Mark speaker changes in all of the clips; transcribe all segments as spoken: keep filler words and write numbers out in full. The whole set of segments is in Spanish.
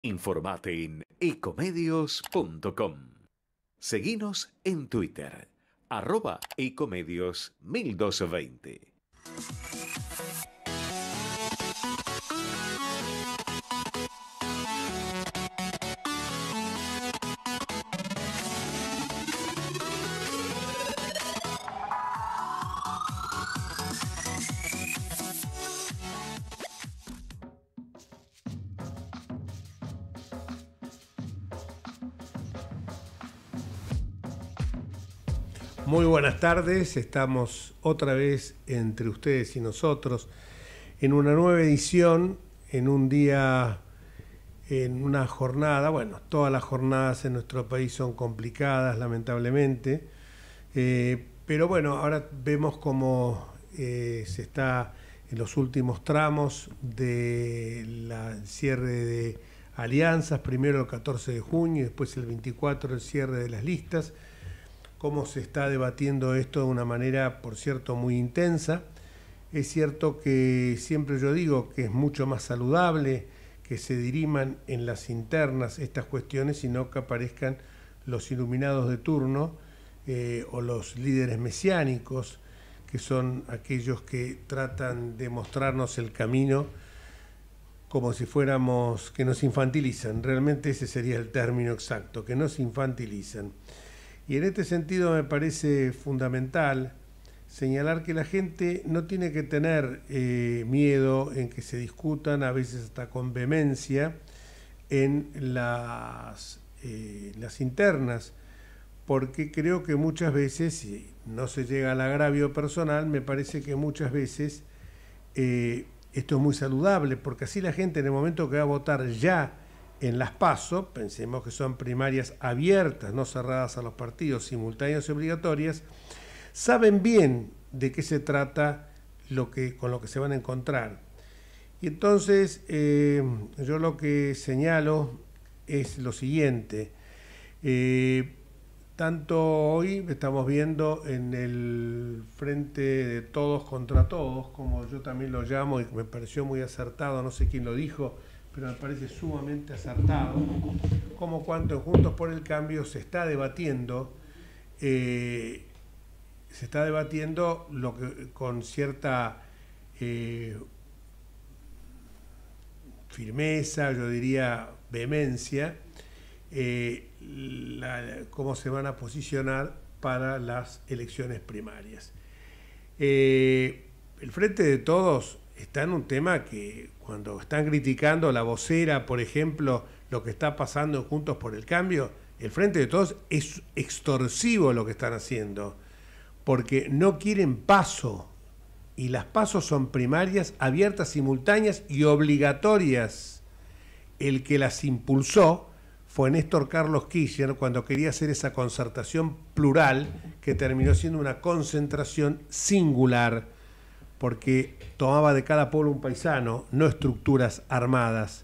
Speaker 1: Informate en ecomedios punto com. Seguinos en Twitter, arroba ecomedios mil doscientos veinte.
Speaker 2: Muy buenas tardes, estamos otra vez entre ustedes y nosotros en una nueva edición, en un día, en una jornada, bueno, todas las jornadas en nuestro país son complicadas, lamentablemente, eh, pero bueno, ahora vemos cómo eh, se está en los últimos tramos del cierre de alianzas, primero el catorce de junio y después el veinticuatro el cierre de las listas. Cómo se está debatiendo esto de una manera, por cierto, muy intensa. Es cierto que siempre yo digo que es mucho más saludable que se diriman en las internas estas cuestiones y no que aparezcan los iluminados de turno eh, o los líderes mesiánicos, que son aquellos que tratan de mostrarnos el camino como si fuéramos, que nos infantilizan. Realmente ese sería el término exacto, que nos infantilizan. Y en este sentido me parece fundamental señalar que la gente no tiene que tener eh, miedo en que se discutan, a veces hasta con vehemencia, en las, eh, las internas, porque creo que muchas veces, si no se llega al agravio personal, me parece que muchas veces eh, esto es muy saludable, porque así la gente en el momento que va a votar ya en las PASO, pensemos que son primarias abiertas, no cerradas a los partidos, simultáneas y obligatorias, saben bien de qué se trata lo que, con lo que se van a encontrar. Y entonces eh, yo lo que señalo es lo siguiente. Eh, tanto hoy estamos viendo en el frente de todos contra todos, como yo también lo llamo y me pareció muy acertado, no sé quién lo dijo, pero me parece sumamente acertado, como cuando en Juntos por el Cambio se está debatiendo, eh, se está debatiendo lo que, con cierta eh, firmeza, yo diría vehemencia, eh, la, cómo se van a posicionar para las elecciones primarias. Eh, el Frente de Todos está en un tema que cuando están criticando la vocera, por ejemplo, lo que está pasando en Juntos por el Cambio, el Frente de Todos es extorsivo lo que están haciendo, porque no quieren paso, y las pasos son primarias, abiertas, simultáneas y obligatorias. El que las impulsó fue Néstor Carlos Kirchner cuando quería hacer esa concertación plural que terminó siendo una concentración singular, porque tomaba de cada pueblo un paisano, no estructuras armadas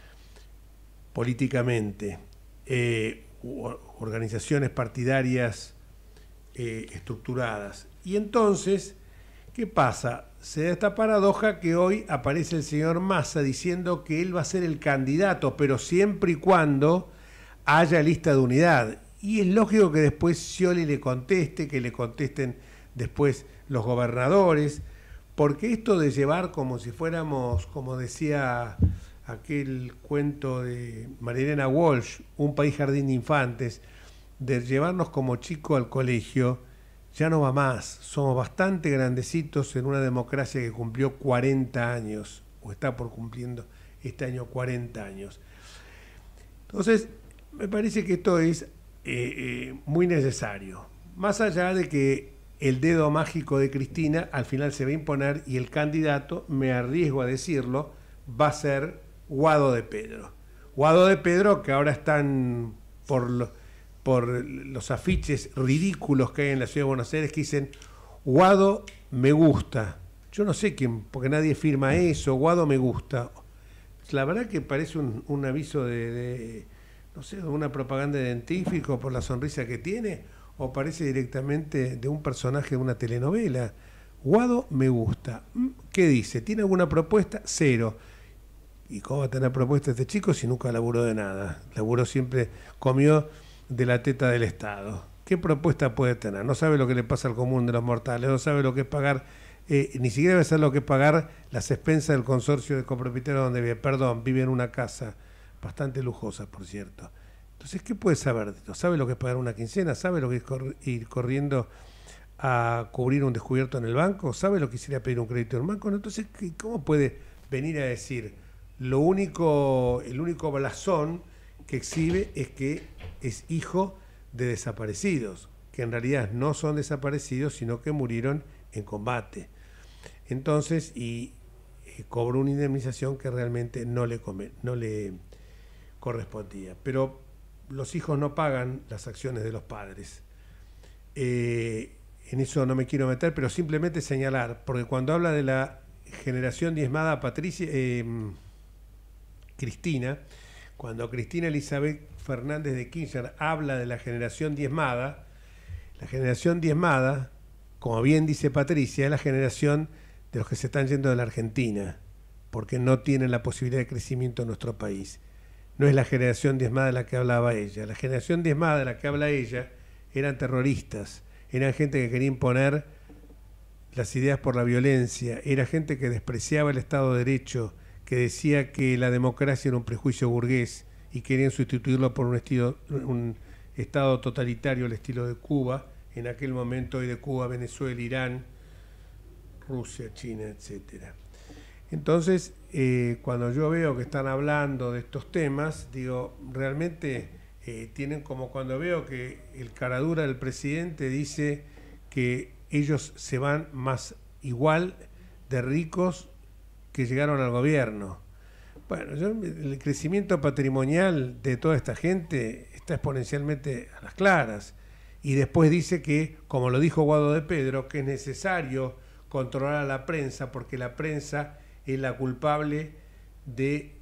Speaker 2: políticamente, eh, organizaciones partidarias eh, estructuradas. Y entonces, ¿qué pasa? Se da esta paradoja que hoy aparece el señor Massa diciendo que él va a ser el candidato, pero siempre y cuando haya lista de unidad. Y es lógico que después Scioli le conteste, que le contesten después los gobernadores, porque esto de llevar como si fuéramos, como decía aquel cuento de Marilena Walsh, Un país jardín de infantes, de llevarnos como chico al colegio, ya no va más. Somos bastante grandecitos en una democracia que cumplió cuarenta años, o está por cumpliendo este año cuarenta años. Entonces, me parece que esto es eh, eh, muy necesario. Más allá de que el dedo mágico de Cristina al final se va a imponer y el candidato, me arriesgo a decirlo, va a ser Guado de Pedro. Guado de Pedro, que ahora están por, lo, por los afiches ridículos que hay en la ciudad de Buenos Aires que dicen Guado me gusta. Yo no sé quién, porque nadie firma eso, Guado me gusta. La verdad que parece un, un aviso de, de, no sé, de una propaganda de dentífrico por la sonrisa que tiene, o parece directamente de un personaje de una telenovela. Guado me gusta. ¿Qué dice? ¿Tiene alguna propuesta? Cero. ¿y cómo va a tener propuesta este chico si nunca laburó de nada? Laburó siempre, comió de la teta del Estado. ¿Qué propuesta puede tener? No sabe lo que le pasa al común de los mortales, no sabe lo que es pagar, eh, ni siquiera debe saber lo que es pagar las expensas del consorcio de copropietarios donde vive. Perdón, vive en una casa bastante lujosa, por cierto. Entonces, ¿qué puede saber de esto? ¿Sabe lo que es pagar una quincena? ¿Sabe lo que es cor- ir corriendo a cubrir un descubierto en el banco? ¿Sabe lo que sería pedir un crédito en un banco? No, entonces, ¿cómo puede venir a decir lo único, el único blasón que exhibe es que es hijo de desaparecidos, que en realidad no son desaparecidos, sino que murieron en combate? Entonces, y eh, cobró una indemnización que realmente no le, come, no le correspondía. Pero los hijos no pagan las acciones de los padres. Eh, en eso no me quiero meter, pero simplemente señalar, porque cuando habla de la generación diezmada, Patricia, eh, Cristina, cuando Cristina Elizabeth Fernández de Kirchner habla de la generación diezmada, la generación diezmada, como bien dice Patricia, es la generación de los que se están yendo de la Argentina, porque no tienen la posibilidad de crecimiento en nuestro país. No es la generación diezmada de la que hablaba ella. La generación diezmada de la que habla ella eran terroristas, eran gente que quería imponer las ideas por la violencia, era gente que despreciaba el Estado de Derecho, que decía que la democracia era un prejuicio burgués y querían sustituirlo por un, estilo, un Estado totalitario al estilo de Cuba, en aquel momento hoy de Cuba, Venezuela, Irán, Rusia, China, etcétera. Entonces, eh, cuando yo veo que están hablando de estos temas, digo, realmente eh, tienen como cuando veo que el caradura del presidente dice que ellos se van más igual de ricos que llegaron al gobierno. Bueno, yo, el crecimiento patrimonial de toda esta gente está exponencialmente a las claras. Y después dice que, como lo dijo Guado de Pedro, que es necesario controlar a la prensa porque la prensa es la culpable de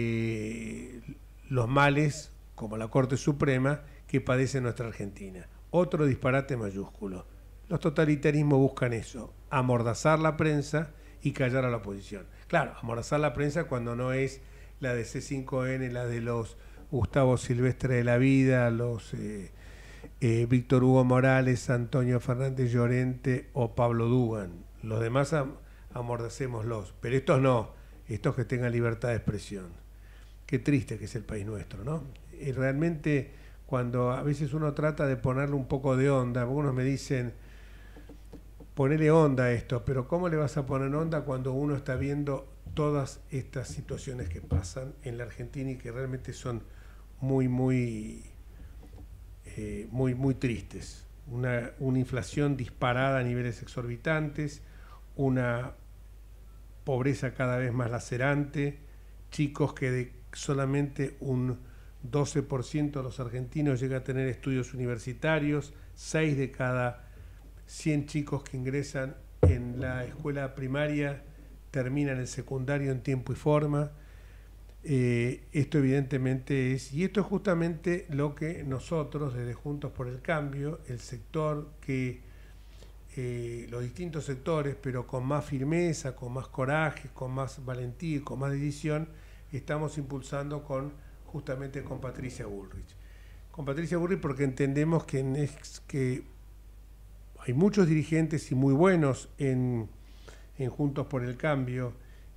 Speaker 2: eh, los males, como la Corte Suprema, que padece nuestra Argentina. Otro disparate mayúsculo. Los totalitarismos buscan eso, amordazar la prensa y callar a la oposición. Claro, amordazar la prensa cuando no es la de C cinco N, la de los Gustavo Silvestre de la Vida, los eh, eh, Víctor Hugo Morales, Antonio Fernández Llorente o Pablo Dugan. Los demás am amordacémoslos, pero estos no, estos que tengan libertad de expresión. Qué triste que es el país nuestro, ¿no? Y realmente cuando a veces uno trata de ponerle un poco de onda, algunos me dicen, ponele onda a esto, pero ¿cómo le vas a poner onda cuando uno está viendo todas estas situaciones que pasan en la Argentina y que realmente son muy, muy, eh, muy, muy tristes? Una, una inflación disparada a niveles exorbitantes, una pobreza cada vez más lacerante, chicos que de solamente un doce por ciento de los argentinos llega a tener estudios universitarios, seis de cada cien chicos que ingresan en la escuela primaria terminan el secundario en tiempo y forma. Eh, esto evidentemente es, y esto es justamente lo que nosotros desde Juntos por el Cambio, el sector que, eh, los distintos sectores, pero con más firmeza, con más coraje, con más valentía y con más decisión, estamos impulsando con justamente con Patricia Bullrich. Con Patricia Bullrich porque entendemos que, es, que hay muchos dirigentes y muy buenos en, en Juntos por el Cambio,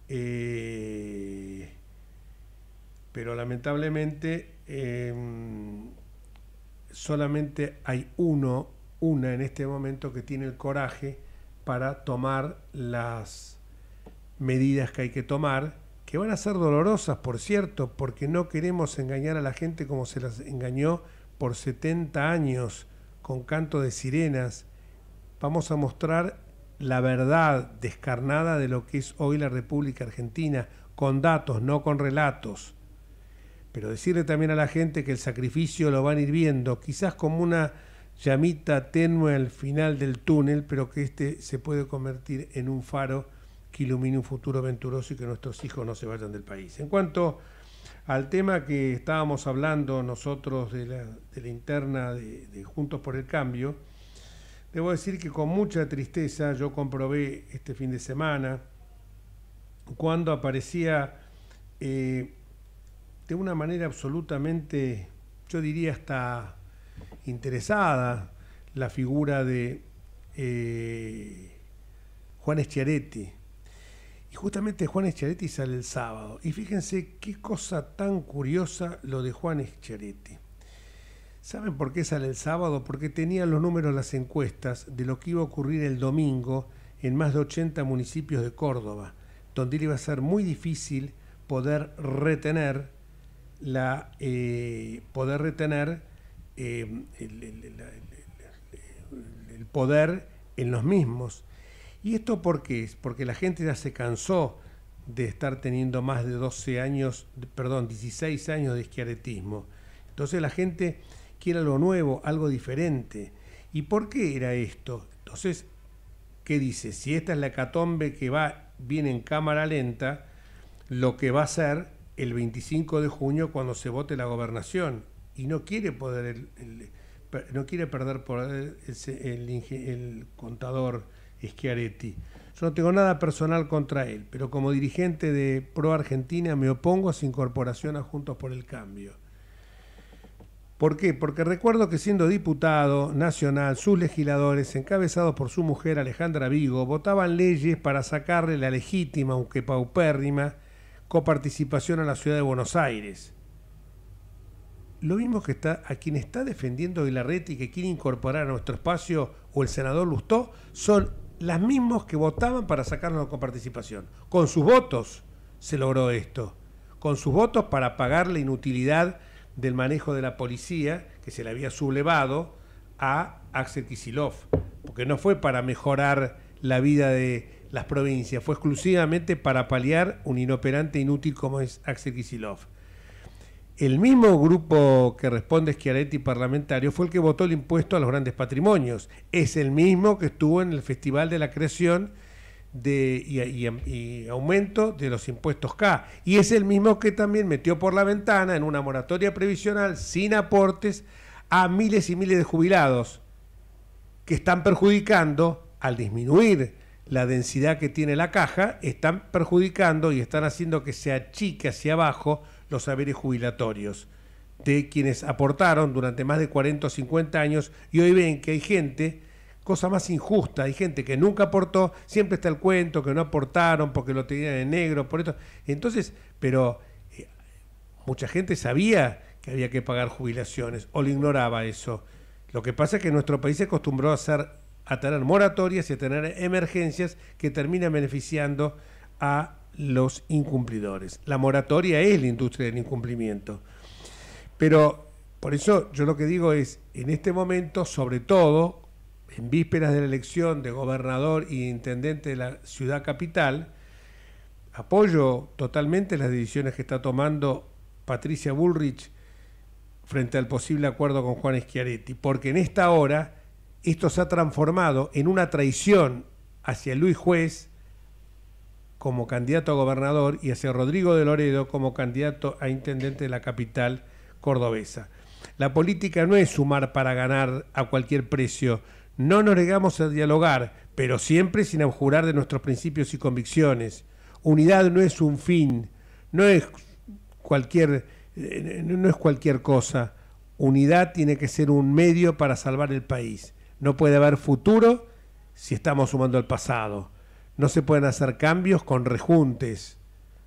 Speaker 2: eh, pero lamentablemente eh, solamente hay uno, una en este momento que tiene el coraje para tomar las medidas que hay que tomar, que van a ser dolorosas, por cierto, porque no queremos engañar a la gente como se las engañó por setenta años con canto de sirenas. Vamos a mostrar la verdad descarnada de lo que es hoy la República Argentina, con datos, no con relatos. Pero decirle también a la gente que el sacrificio lo van a ir viendo, quizás como una llamita tenue al final del túnel, pero que este se puede convertir en un faro que ilumine un futuro venturoso y que nuestros hijos no se vayan del país. En cuanto al tema que estábamos hablando nosotros de la, de la interna de, de Juntos por el Cambio, debo decir que con mucha tristeza yo comprobé este fin de semana cuando aparecía eh, de una manera absolutamente, yo diría hasta interesada, la figura de eh, Juan Schiaretti. Y justamente Juan Schiaretti sale el sábado. Y fíjense qué cosa tan curiosa lo de Juan Schiaretti. ¿Saben por qué sale el sábado? Porque tenían los números las encuestas de lo que iba a ocurrir el domingo en más de ochenta municipios de Córdoba, donde iba a ser muy difícil poder retener la eh, poder retener eh, el, el, el, el, el poder en los mismos. ¿Y esto por qué es? Porque la gente ya se cansó de estar teniendo más de doce años, perdón, dieciséis años de schiarettismo. Entonces la gente quiere algo nuevo, algo diferente. ¿Y por qué era esto? Entonces, ¿qué dice? Si esta es la hecatombe que va bien en cámara lenta, lo que va a ser el veinticinco de junio cuando se vote la gobernación. Y no quiere poder el, el, no quiere perder poder el, el, el, el contador Schiaretti. Yo no tengo nada personal contra él, pero como dirigente de Pro Argentina me opongo a su incorporación a Juntos por el Cambio. ¿Por qué? Porque recuerdo que siendo diputado nacional, sus legisladores, encabezados por su mujer Alejandra Vigo, votaban leyes para sacarle la legítima, aunque paupérrima, coparticipación a la ciudad de Buenos Aires. Lo mismo que está a quien está defendiendo Vilarretti, que quiere incorporar a nuestro espacio, o el senador Lustó, son las mismos que votaban para sacarnos la coparticipación. Con sus votos se logró esto. Con sus votos para pagar la inutilidad del manejo de la policía, que se le había sublevado a Axel Kicillof, porque no fue para mejorar la vida de las provincias, fue exclusivamente para paliar un inoperante inútil como es Axel Kicillof. El mismo grupo que responde Schiaretti parlamentario fue el que votó el impuesto a los grandes patrimonios, es el mismo que estuvo en el Festival de la Creación de, y, y, y aumento de los impuestos K, y es el mismo que también metió por la ventana en una moratoria previsional sin aportes a miles y miles de jubilados que están perjudicando, al disminuir la densidad que tiene la caja, están perjudicando y están haciendo que se achique hacia abajo los saberes jubilatorios de quienes aportaron durante más de cuarenta o cincuenta años, y hoy ven que hay gente, cosa más injusta, hay gente que nunca aportó, siempre está el cuento que no aportaron porque lo tenían en negro, por esto. Entonces, pero eh, mucha gente sabía que había que pagar jubilaciones o lo ignoraba eso. Lo que pasa es que nuestro país se acostumbró a, hacer, a tener moratorias y a tener emergencias que terminan beneficiando a los incumplidores. La moratoria es la industria del incumplimiento. Pero por eso yo lo que digo es, en este momento, sobre todo, en vísperas de la elección de gobernador y intendente de la ciudad capital, apoyo totalmente las decisiones que está tomando Patricia Bullrich frente al posible acuerdo con Juan Schiaretti, porque en esta hora esto se ha transformado en una traición hacia Luis Juez como candidato a gobernador y hacia Rodrigo de Loredo como candidato a intendente de la capital cordobesa. La política no es sumar para ganar a cualquier precio. No nos negamos a dialogar, pero siempre sin abjurar de nuestros principios y convicciones. Unidad no es un fin, no es cualquier, no es cualquier cosa. Unidad tiene que ser un medio para salvar el país. No puede haber futuro si estamos sumando al pasado. No se pueden hacer cambios con rejuntes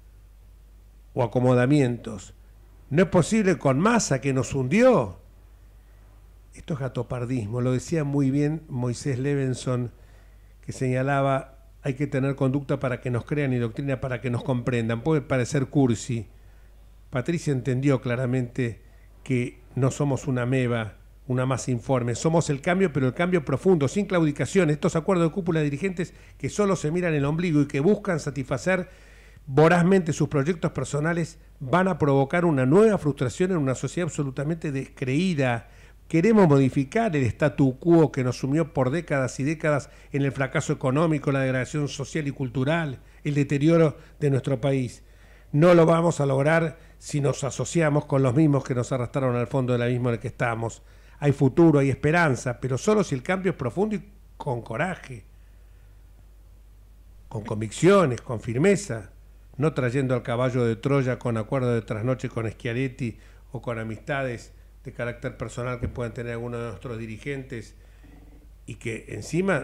Speaker 2: o acomodamientos. No es posible con Massa, que nos hundió. Esto es gatopardismo, lo decía muy bien Moisés Levenson, que señalaba, hay que tener conducta para que nos crean y doctrina para que nos comprendan. Puede parecer cursi. Patricia entendió claramente que no somos una ameba, una masa informe. Somos el cambio, pero el cambio profundo, sin claudicación. Estos acuerdos de cúpula de dirigentes que solo se miran el ombligo y que buscan satisfacer vorazmente sus proyectos personales van a provocar una nueva frustración en una sociedad absolutamente descreída. Queremos modificar el statu quo que nos sumió por décadas y décadas en el fracaso económico, la degradación social y cultural, el deterioro de nuestro país. No lo vamos a lograr si nos asociamos con los mismos que nos arrastraron al fondo del abismo en el que estamos. Hay futuro, hay esperanza, pero solo si el cambio es profundo y con coraje, con convicciones, con firmeza. no trayendo al caballo de Troya con acuerdo de trasnoche con Schiaretti o con amistades de carácter personal que puedan tener algunos de nuestros dirigentes, y que encima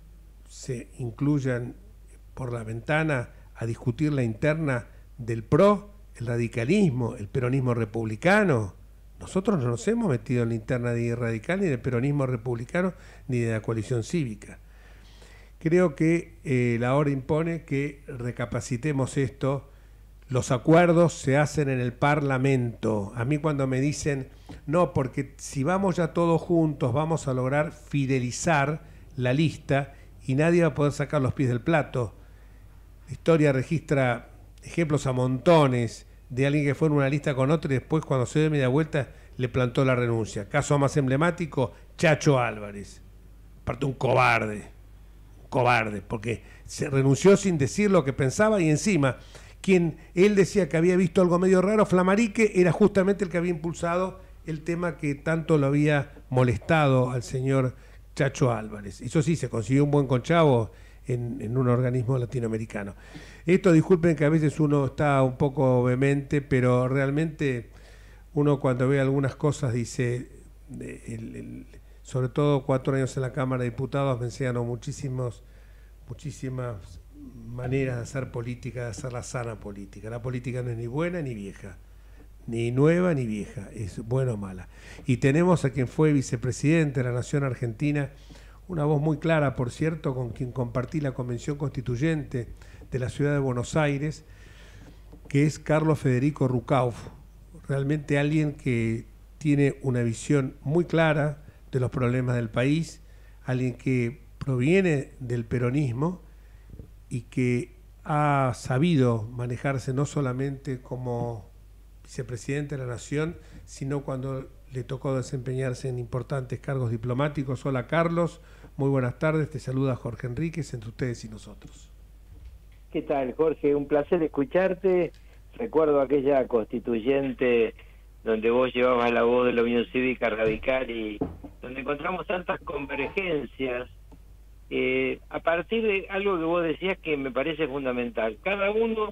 Speaker 2: se incluyan por la ventana a discutir la interna del P R O, el radicalismo, el peronismo republicano. Nosotros no nos hemos metido en la interna de radical ni del peronismo republicano ni de la coalición cívica. Creo que eh, la hora impone que recapacitemos esto. Los acuerdos se hacen en el Parlamento. A mí cuando me dicen, no, porque si vamos ya todos juntos vamos a lograr fidelizar la lista y nadie va a poder sacar los pies del plato. La historia registra ejemplos a montones de alguien que fue en una lista con otro y después cuando se dio media vuelta le plantó la renuncia. Caso más emblemático, Chacho Álvarez. Aparte un cobarde, un cobarde, porque se renunció sin decir lo que pensaba y encima quien él decía que había visto algo medio raro, Flamarique, era justamente el que había impulsado el tema que tanto lo había molestado al señor Chacho Álvarez. Eso sí, se consiguió un buen conchavo en, en un organismo latinoamericano. Esto, disculpen que a veces uno está un poco vehemente, pero realmente uno cuando ve algunas cosas dice, el, el, sobre todo cuatro años en la Cámara de Diputados me enseñaron muchísimos, muchísimas maneras de hacer política, de hacer la sana política. La política no es ni buena ni vieja, ni nueva ni vieja, es buena o mala. Y tenemos a quien fue vicepresidente de la Nación Argentina, una voz muy clara, por cierto, con quien compartí la Convención Constituyente de la Ciudad de Buenos Aires, que es Carlos Federico Rucauf, realmente alguien que tiene una visión muy clara de los problemas del país, alguien que proviene del peronismo y que ha sabido manejarse no solamente como vicepresidente de la Nación, sino cuando le tocó desempeñarse en importantes cargos diplomáticos. Hola Carlos, muy buenas tardes, te saluda Jorge Enríquez, entre ustedes y nosotros.
Speaker 3: ¿Qué tal, Jorge? Un placer escucharte. Recuerdo aquella constituyente donde vos llevabas la voz de la Unión Cívica Radical y donde encontramos tantas convergencias. Eh, a partir de algo que vos decías que me parece fundamental, cada uno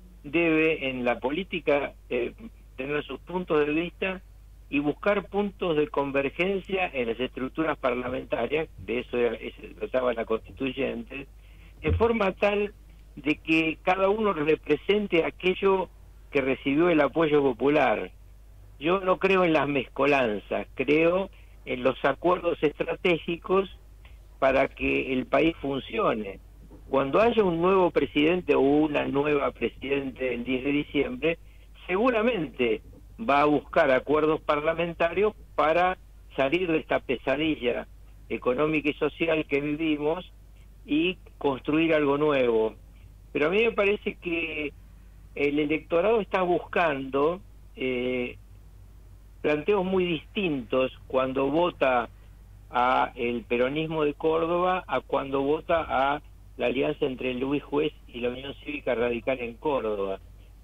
Speaker 3: debe en la política eh, tener sus puntos de vista y buscar puntos de convergencia en las estructuras parlamentarias, de eso se trataba la constituyente, de forma tal de que cada uno represente aquello que recibió el apoyo popular. Yo no creo en las mezcolanzas, creo en los acuerdos estratégicos para que el país funcione. Cuando haya un nuevo presidente o una nueva presidente el diez de diciembre, seguramente va a buscar acuerdos parlamentarios para salir de esta pesadilla económica y social que vivimos y construir algo nuevo. Pero a mí me parece que el electorado está buscando eh, planteos muy distintos cuando vota a el peronismo de Córdoba a cuando vota a la alianza entre Luis Juez y la Unión Cívica Radical en Córdoba.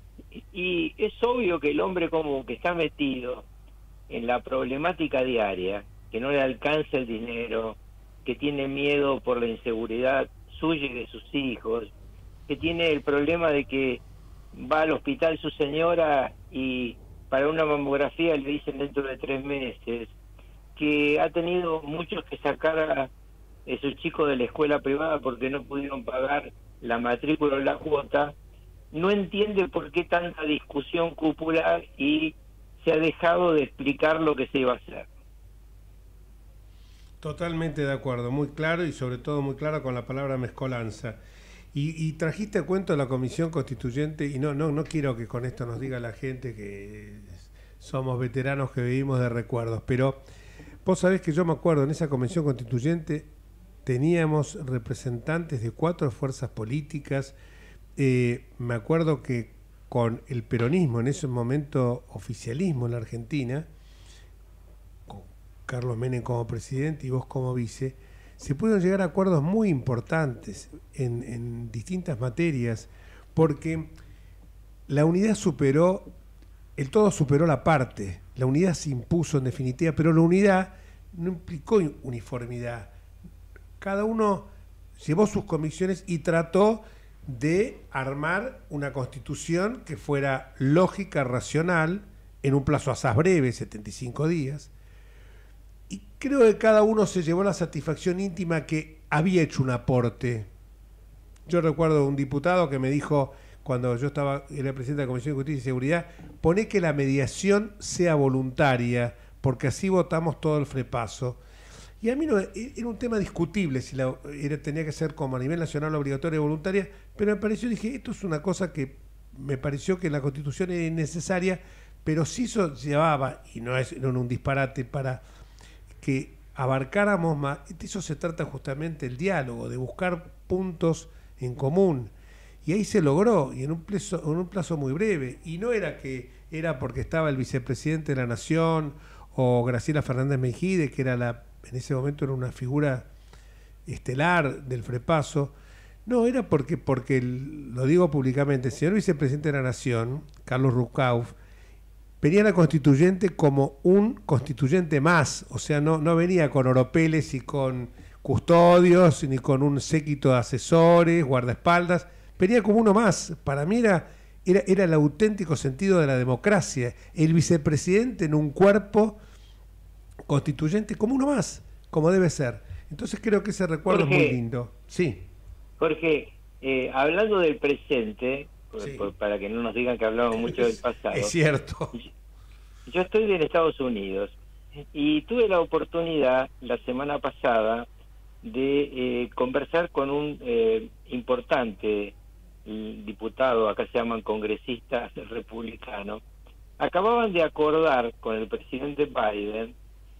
Speaker 3: Y es obvio que el hombre como que está metido en la problemática diaria, que no le alcanza el dinero, que tiene miedo por la inseguridad suya y de sus hijos, que tiene el problema de que va al hospital su señora y para una mamografía le dicen dentro de tres meses, que ha tenido muchos que sacar a esos chicos de la escuela privada porque no pudieron pagar la matrícula o la cuota, no entiende por qué tanta discusión cupular y se ha dejado de explicar lo que se iba a hacer.
Speaker 2: Totalmente de acuerdo, muy claro y sobre todo muy claro con la palabra mezcolanza. Y, y trajiste a cuento la Comisión Constituyente, y no, no, no quiero que con esto nos diga la gente que somos veteranos que vivimos de recuerdos, pero vos sabés que yo me acuerdo, en esa Convención Constituyente teníamos representantes de cuatro fuerzas políticas. Eh, me acuerdo que con el peronismo, en ese momento oficialismo en la Argentina, con Carlos Menem como presidente y vos como vice, se pudieron llegar a acuerdos muy importantes en, en distintas materias, porque la unidad superó, el todo superó la parte, la unidad se impuso en definitiva, pero la unidad no implicó uniformidad. Cada uno llevó sus convicciones y trató de armar una constitución que fuera lógica, racional, en un plazo asaz breve, setenta y cinco días. Y creo que cada uno se llevó la satisfacción íntima que había hecho un aporte. Yo recuerdo un diputado que me dijo, cuando yo estaba, era presidente de la Comisión de Justicia y Seguridad, poné que la mediación sea voluntaria, porque así votamos todo el frepaso. Y a mí no, era un tema discutible si la, era, tenía que ser como a nivel nacional obligatoria o voluntaria, pero me pareció, dije, esto es una cosa que me pareció que la Constitución era innecesaria, pero sí eso llevaba, y no es no un disparate, para que abarcáramos más. De eso se trata justamente el diálogo, de buscar puntos en común. Y ahí se logró, y en un plazo, en un plazo muy breve. Y no era que era porque estaba el vicepresidente de la Nación o Graciela Fernández Mejide, que era la en ese momento era una figura estelar del frepaso. No, era porque, porque el, lo digo públicamente, el señor vicepresidente de la Nación, Carlos Rucauf, venía a la constituyente como un constituyente más, o sea, no, no venía con oropeles y con custodios, ni con un séquito de asesores, guardaespaldas, venía como uno más. Para mí era, era, era el auténtico sentido de la democracia, el vicepresidente en un cuerpo constituyente como uno más, como debe ser. Entonces creo que ese recuerdo Jorge, es muy lindo. Sí.
Speaker 3: Jorge, eh, hablando del presente, sí. por, para que no nos digan que hablamos mucho del pasado.
Speaker 2: Es cierto.
Speaker 3: Yo estoy en Estados Unidos y tuve la oportunidad la semana pasada de eh, conversar con un eh, importante diputado, acá se llaman congresistas republicanos. Acababan de acordar con el presidente Biden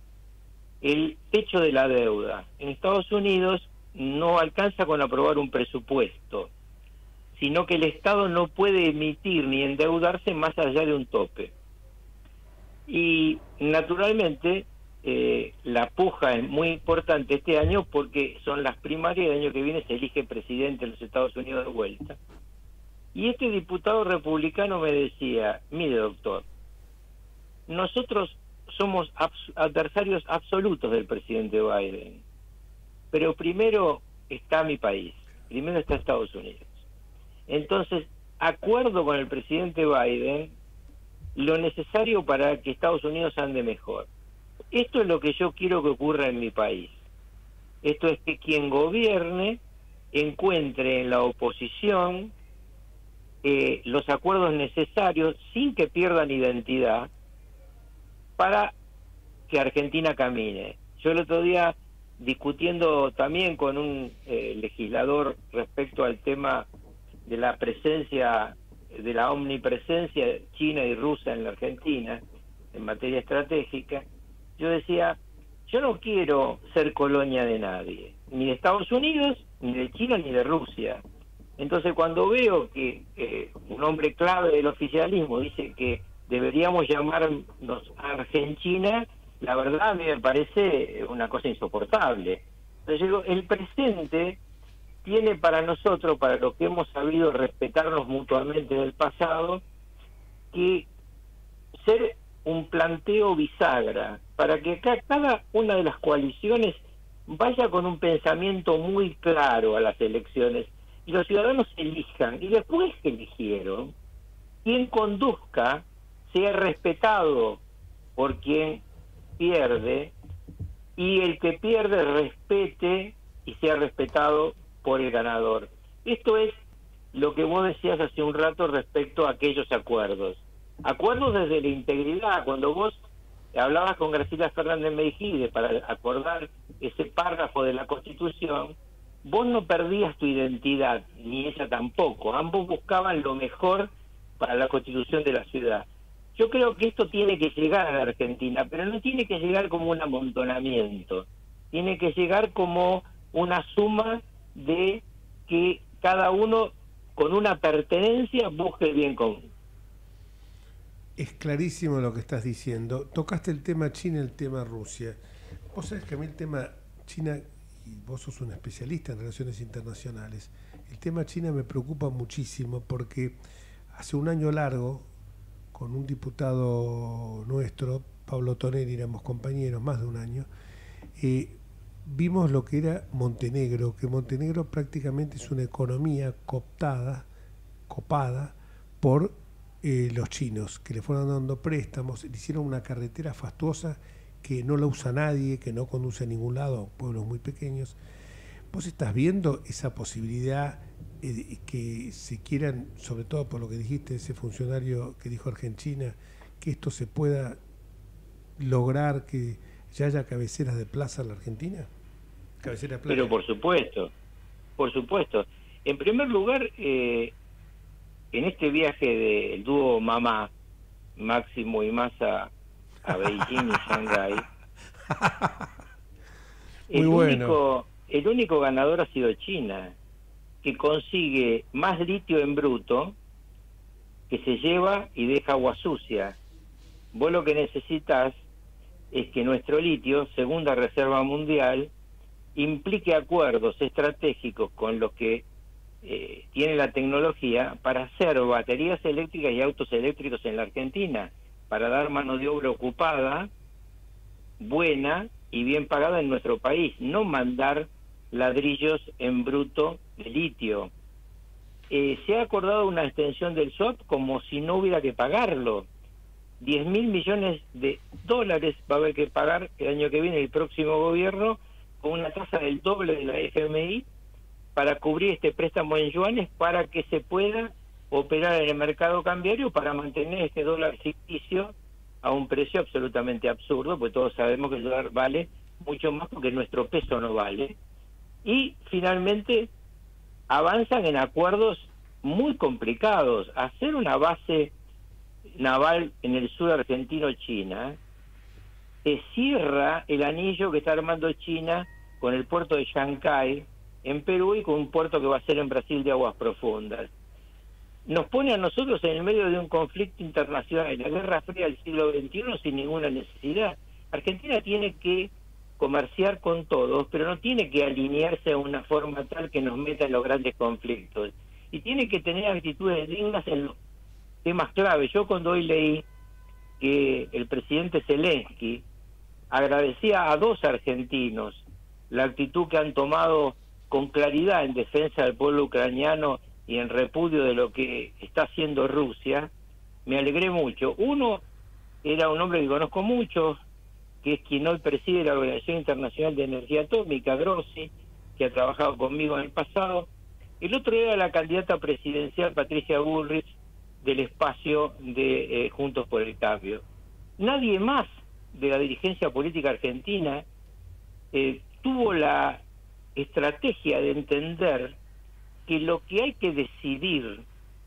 Speaker 3: el techo de la deuda. En Estados Unidos no alcanza con aprobar un presupuesto, sino que el Estado no puede emitir ni endeudarse más allá de un tope. Y naturalmente eh, la puja es muy importante este año porque son las primarias y el año que viene se elige presidente de los Estados Unidos de vuelta. Y este diputado republicano me decía, mire doctor, nosotros somos adversarios absolutos del presidente Biden, pero primero está mi país, primero está Estados Unidos. Entonces, acuerdo con el presidente Biden lo necesario para que Estados Unidos ande mejor. Esto es lo que yo quiero que ocurra en mi país. Esto es que quien gobierne encuentre en la oposición eh, los acuerdos necesarios sin que pierdan identidad para que Argentina camine. Yo el otro día, discutiendo también con un eh, legislador respecto al tema de la presencia, de la omnipresencia china y rusa en la Argentina, en materia estratégica, yo decía, yo no quiero ser colonia de nadie, ni de Estados Unidos, ni de China, ni de Rusia. Entonces cuando veo que eh, un hombre clave del oficialismo dice que deberíamos llamarnos Argentina, la verdad a mí me parece una cosa insoportable. Entonces yo digo, el presente tiene para nosotros, para los que hemos sabido respetarnos mutuamente del pasado, que ser un planteo bisagra, para que acá cada una de las coaliciones vaya con un pensamiento muy claro a las elecciones y los ciudadanos elijan, y después que eligieron, quien conduzca sea respetado por quien pierde y el que pierde respete y sea respetado por el ganador. Esto es lo que vos decías hace un rato respecto a aquellos acuerdos. Acuerdos desde la integridad. Cuando vos hablabas con Graciela Fernández Mejide para acordar ese párrafo de la Constitución, vos no perdías tu identidad, ni ella tampoco. Ambos buscaban lo mejor para la Constitución de la ciudad. Yo creo que esto tiene que llegar a la Argentina, pero no tiene que llegar como un amontonamiento. Tiene que llegar como una suma de que cada uno con una pertenencia busque el bien común.
Speaker 2: Es clarísimo lo que estás diciendo. Tocaste el tema China y el tema Rusia. Vos sabés que a mí el tema China, y vos sos un especialista en relaciones internacionales, el tema China me preocupa muchísimo porque hace un año largo, con un diputado nuestro, Pablo Tonelli, éramos compañeros, más de un año, eh, vimos lo que era Montenegro, que Montenegro prácticamente es una economía cooptada, copada por eh, los chinos, que le fueron dando préstamos, le hicieron una carretera fastuosa que no la usa nadie, que no conduce a ningún lado, pueblos muy pequeños. ¿Vos estás viendo esa posibilidad eh, que se quieran, sobre todo por lo que dijiste, ese funcionario que dijo Argentina, que esto se pueda lograr, que ya haya cabeceras de plaza en la Argentina? Cabecera playa.
Speaker 3: Pero por supuesto, por supuesto. En primer lugar, eh, en este viaje del dúo Mamá, Máximo y Massa a Beijing y Shanghái, el, bueno. único, el único ganador ha sido China, que consigue más litio en bruto que se lleva y deja agua sucia. Vos lo que necesitas es que nuestro litio, segunda reserva mundial, implique acuerdos estratégicos con los que eh, tiene la tecnología para hacer baterías eléctricas y autos eléctricos en la Argentina, para dar mano de obra ocupada, buena y bien pagada en nuestro país, no mandar ladrillos en bruto de litio. Eh, se ha acordado una extensión del S W A P como si no hubiera que pagarlo. diez mil millones de dólares va a haber que pagar el año que viene el próximo gobierno, con una tasa del doble de la F M I, para cubrir este préstamo en yuanes, para que se pueda operar en el mercado cambiario, para mantener este dólar ficticio a un precio absolutamente absurdo, porque todos sabemos que el dólar vale mucho más porque nuestro peso no vale. Y finalmente avanzan en acuerdos muy complicados. Hacer una base naval en el sur argentino-China se cierra el anillo que está armando China con el puerto de Shanghái en Perú y con un puerto que va a ser en Brasil de aguas profundas. Nos pone a nosotros en el medio de un conflicto internacional, la Guerra Fría del siglo veintiuno, sin ninguna necesidad. Argentina tiene que comerciar con todos, pero no tiene que alinearse de una forma tal que nos meta en los grandes conflictos. Y tiene que tener actitudes dignas en los temas clave. Yo cuando hoy leí que el presidente Zelensky agradecía a dos argentinos la actitud que han tomado con claridad en defensa del pueblo ucraniano y en repudio de lo que está haciendo Rusia, me alegré mucho. Uno era un hombre que conozco mucho, que es quien hoy preside la Organización Internacional de Energía Atómica, Grossi, que ha trabajado conmigo en el pasado. El otro era la candidata presidencial Patricia Bullrich, del espacio de eh, Juntos por el Cambio. Nadie más de la dirigencia política argentina eh, tuvo la estrategia de entender que lo que hay que decidir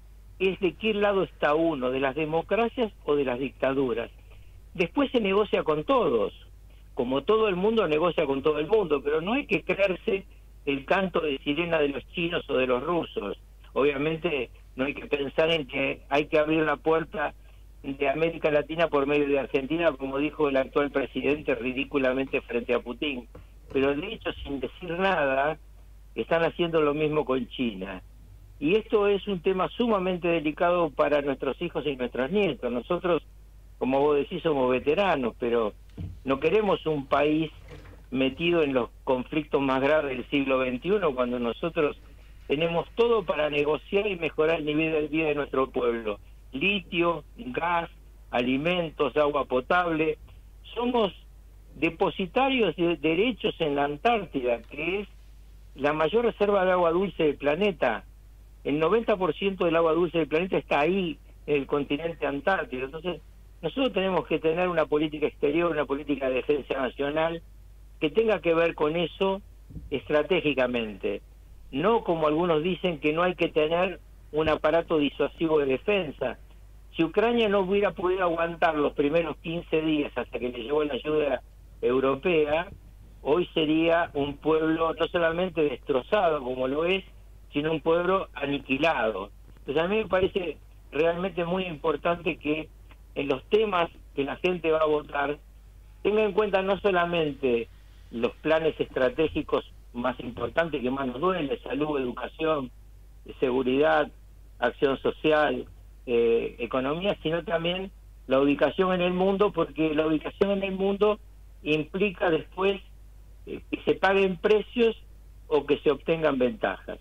Speaker 3: es de qué lado está uno, de las democracias o de las dictaduras. Después se negocia con todos, como todo el mundo negocia con todo el mundo, pero no hay que creerse el canto de sirena de los chinos o de los rusos. Obviamente no hay que pensar en que hay que abrir la puerta de América Latina por medio de Argentina, como dijo el actual presidente ridículamente frente a Putin. Pero de hecho, sin decir nada, están haciendo lo mismo con China. Y esto es un tema sumamente delicado para nuestros hijos y nuestros nietos. Nosotros, como vos decís, somos veteranos, pero no queremos un país metido en los conflictos más graves del siglo veintiuno, cuando nosotros tenemos todo para negociar y mejorar el nivel de vida de nuestro pueblo. Litio, gas, alimentos, agua potable. Somos depositarios de derechos en la Antártida, que es la mayor reserva de agua dulce del planeta. El noventa por ciento del agua dulce del planeta está ahí, en el continente antártico. Entonces, nosotros tenemos que tener una política exterior, una política de defensa nacional, que tenga que ver con eso estratégicamente. No como algunos dicen que no hay que tener un aparato disuasivo de defensa. Si Ucrania no hubiera podido aguantar los primeros quince días hasta que le llegó la ayuda europea, hoy sería un pueblo no solamente destrozado como lo es, sino un pueblo aniquilado. Entonces a mí me parece realmente muy importante que en los temas que la gente va a votar tenga en cuenta no solamente los planes estratégicos más importantes que más nos duele, salud, educación, seguridad, acción social, eh, economía, sino también la ubicación en el mundo, porque la ubicación en el mundo implica después eh, que se paguen precios o que se obtengan ventajas.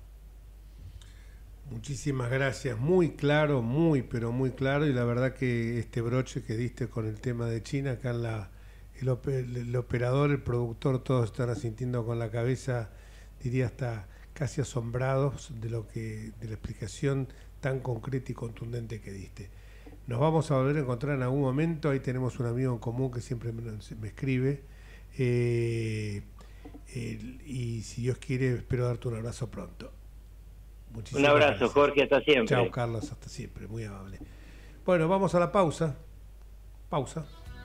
Speaker 2: Muchísimas gracias, muy claro, muy pero muy claro, y la verdad que este broche que diste con el tema de China, acá en la, el, op el operador, el productor, todos están asintiendo con la cabeza, diría hasta casi asombrados de lo que, de la explicación tan concreta y contundente que diste. Nos vamos a volver a encontrar en algún momento, ahí tenemos un amigo en común que siempre me, me escribe, eh, eh, y si Dios quiere espero darte un abrazo pronto. Muchísimas
Speaker 3: un abrazo,
Speaker 2: gracias.
Speaker 3: Jorge, hasta siempre.
Speaker 2: Chao, Carlos, hasta siempre, muy amable. Bueno, vamos a la pausa. Pausa.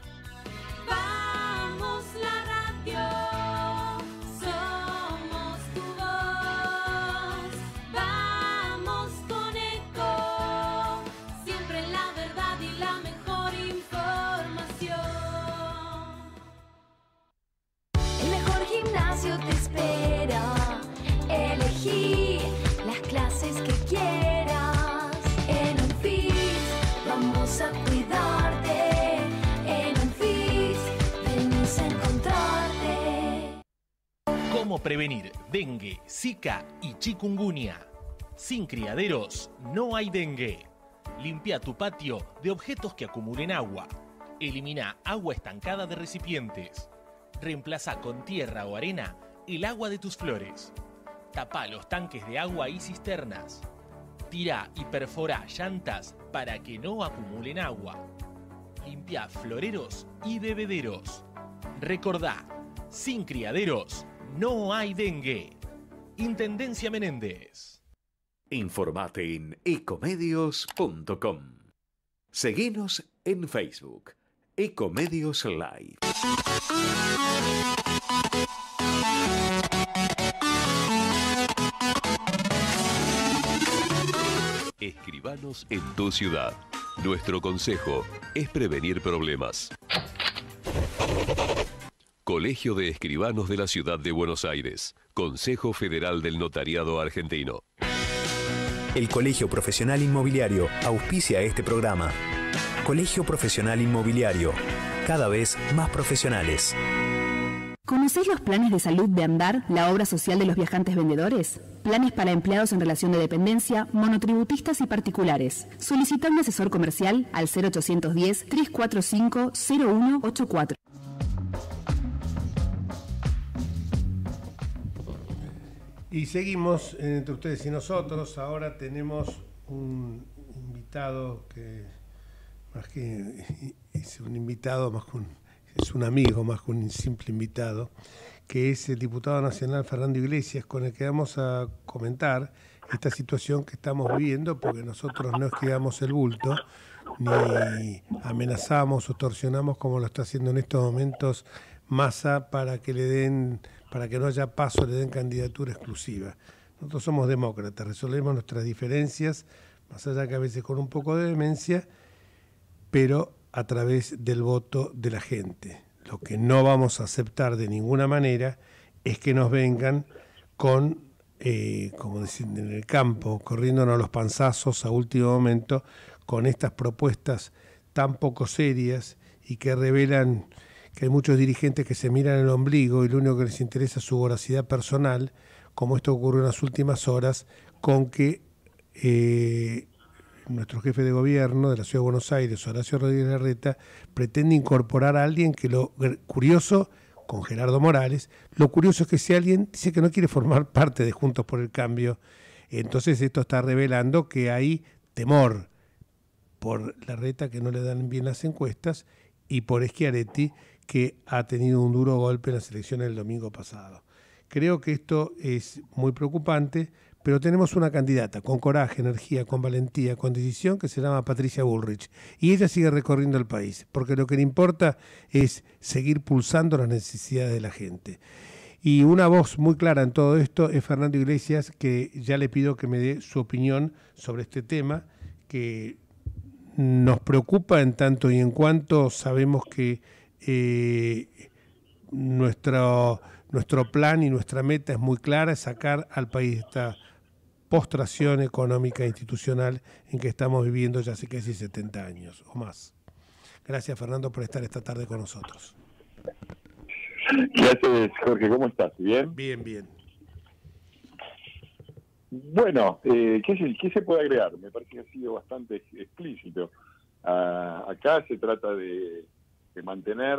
Speaker 4: Vamos la radio, somos tu voz. Vamos con Eco, siempre la verdad y la mejor información. El mejor gimnasio te espera. Elegí las clases que quieras. En Unfit vamos a cuidarte. En Unfit venís a encontrarte.
Speaker 5: ¿Cómo prevenir dengue, zika y chikungunya? Sin criaderos no hay dengue. Limpia tu patio de objetos que acumulen agua. Elimina agua estancada de recipientes. Reemplaza con tierra o arena el agua de tus flores. Tapa los tanques de agua y cisternas. Tira y perfora llantas para que no acumulen agua. Limpia floreros y bebederos. Recordá, sin criaderos no hay dengue. Intendencia Menéndez.
Speaker 1: Informate en ecomedios punto com. Seguinos en Facebook, Ecomedios Live.
Speaker 6: Escribanos en tu ciudad. Nuestro consejo es prevenir problemas. Colegio de Escribanos de la Ciudad de Buenos Aires. Consejo Federal del Notariado Argentino.
Speaker 7: El Colegio Profesional Inmobiliario auspicia este programa. Colegio Profesional Inmobiliario, cada vez más profesionales.
Speaker 8: ¿Conocéis los planes de salud de Andar, la obra social de los viajantes vendedores? Planes para empleados en relación de dependencia, monotributistas y particulares. Solicita un asesor comercial al cero ochocientos diez, trescientos cuarenta y cinco, cero uno ochenta y cuatro.
Speaker 2: Y seguimos entre ustedes y nosotros. Ahora tenemos un invitado que más que es un invitado, más que un, es un amigo, más que un simple invitado, que es el diputado nacional Fernando Iglesias, con el que vamos a comentar esta situación que estamos viviendo, porque nosotros no esquivamos el bulto, ni amenazamos o torsionamos como lo está haciendo en estos momentos Massa para que le den, para que no haya paso, le den candidatura exclusiva. Nosotros somos demócratas, resolvemos nuestras diferencias, más allá que a veces con un poco de demencia, pero a través del voto de la gente. Lo que no vamos a aceptar de ninguna manera es que nos vengan con, eh, como dicen en el campo, corriéndonos los panzazos a último momento con estas propuestas tan poco serias y que revelan que hay muchos dirigentes que se miran el ombligo y lo único que les interesa es su voracidad personal, como esto ocurrió en las últimas horas, con que eh, nuestro jefe de gobierno de la Ciudad de Buenos Aires, Horacio Rodríguez Larreta, pretende incorporar a alguien que lo curioso, con Gerardo Morales, lo curioso es que si alguien dice que no quiere formar parte de Juntos por el Cambio, entonces esto está revelando que hay temor por Larreta, que no le dan bien las encuestas, y por Schiaretti, que ha tenido un duro golpe en las elecciones del domingo pasado. Creo que esto es muy preocupante, pero tenemos una candidata con coraje, energía, con valentía, con decisión, que se llama Patricia Bullrich. Y ella sigue recorriendo el país, porque lo que le importa es seguir pulsando las necesidades de la gente. Y una voz muy clara en todo esto es Fernando Iglesias, que ya le pido que me dé su opinión sobre este tema, que nos preocupa en tanto y en cuanto sabemos que eh, nuestro, nuestro plan y nuestra meta es muy clara, es sacar al país de esta postración económica e institucional en que estamos viviendo ya hace casi setenta años o más. Gracias, Fernando, por estar esta tarde con nosotros.
Speaker 9: ¿Qué haces, Jorge? ¿Cómo estás? ¿Bien?
Speaker 2: Bien, bien.
Speaker 9: Bueno, eh, ¿qué, se, ¿qué se puede agregar? Me parece que ha sido bastante explícito. Ah, acá se trata de, de mantener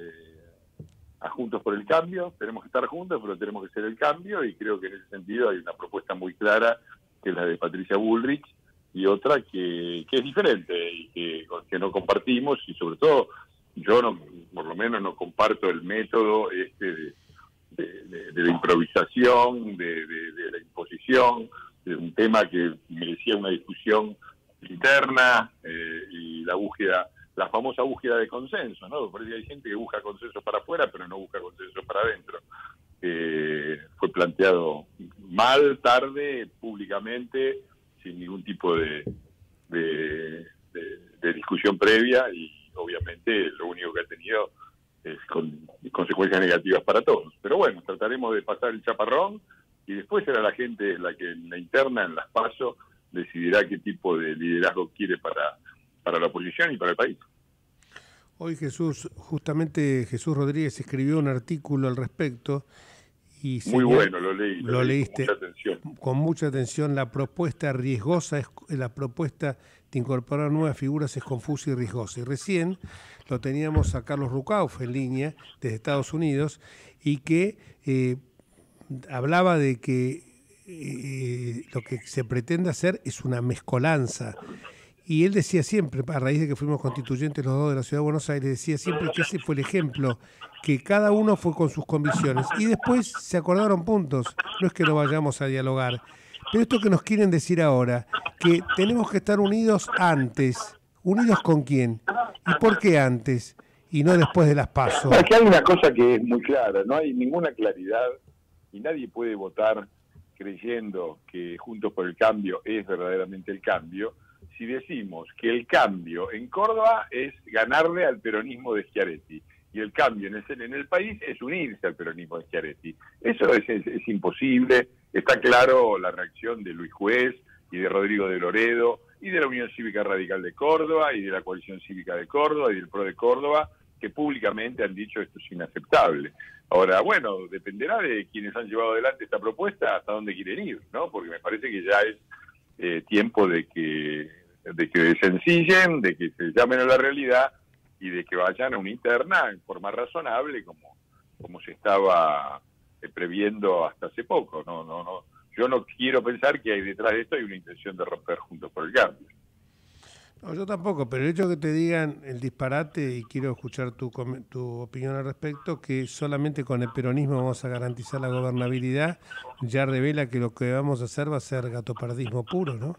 Speaker 9: eh, a Juntos por el Cambio. Tenemos que estar juntos, pero tenemos que ser el cambio, y creo que en ese sentido hay una propuesta muy clara, que es la de Patricia Bullrich, y otra que, que es diferente y que, que no compartimos, y sobre todo yo no, por lo menos no comparto el método este de, de, de, de la improvisación, de, de, de la imposición, de un tema que merecía una discusión interna eh, y la búsqueda, la famosa búsqueda de consenso, ¿no? Porque hay gente que busca consenso para afuera, pero no busca consenso para adentro. Eh, fue planteado mal, tarde, públicamente, sin ningún tipo de, de, de, de discusión previa, y obviamente lo único que ha tenido es con, consecuencias negativas para todos. Pero bueno, trataremos de pasar el chaparrón, y después será la gente la que en la interna, en las PASO, decidirá qué tipo de liderazgo quiere para, para la oposición y para el país.
Speaker 2: Hoy Jesús, justamente Jesús Rodríguez escribió un artículo al respecto. Y
Speaker 9: Muy bueno, lo leí.
Speaker 2: Lo, lo leí leíste
Speaker 9: con mucha atención.
Speaker 2: Con mucha atención. La propuesta riesgosa, es, la propuesta de incorporar nuevas figuras es confusa y riesgosa. Y recién lo teníamos a Carlos Rucauf en línea desde Estados Unidos, y que eh, hablaba de que eh, lo que se pretende hacer es una mezcolanza. Y él decía siempre, a raíz de que fuimos constituyentes los dos de la Ciudad de Buenos Aires, decía siempre que ese fue el ejemplo, que cada uno fue con sus convicciones. Y después se acordaron puntos. No es que no vayamos a dialogar. Pero esto que nos quieren decir ahora, que tenemos que estar unidos antes. ¿Unidos con quién? ¿Y por qué antes? Y no después de las PASO.
Speaker 9: Aquí hay una cosa que es muy clara, no hay ninguna claridad, y nadie puede votar creyendo que Juntos por el Cambio es verdaderamente el cambio, si decimos que el cambio en Córdoba es ganarle al peronismo de Schiaretti, y el cambio en el, en el país es unirse al peronismo de Schiaretti. Eso es, es, es imposible. Está claro la reacción de Luis Juez y de Rodrigo de Loredo y de la Unión Cívica Radical de Córdoba y de la Coalición Cívica de Córdoba y del PRO de Córdoba, que públicamente han dicho esto es inaceptable. Ahora, bueno, dependerá de quienes han llevado adelante esta propuesta hasta dónde quieren ir, ¿no? Porque me parece que ya es eh, tiempo de que, de que sencillen, de que se llamen a la realidad y de que vayan a una interna en forma razonable, como, como se estaba eh, previendo hasta hace poco. No, no, no. Yo no quiero pensar que hay detrás de esto hay una intención de romper Juntos por el Cambio.
Speaker 2: No, yo tampoco, pero el hecho de que te digan el disparate, y quiero escuchar tu, tu opinión al respecto, que solamente con el peronismo vamos a garantizar la gobernabilidad, ya revela que lo que vamos a hacer va a ser gatopardismo puro, ¿no?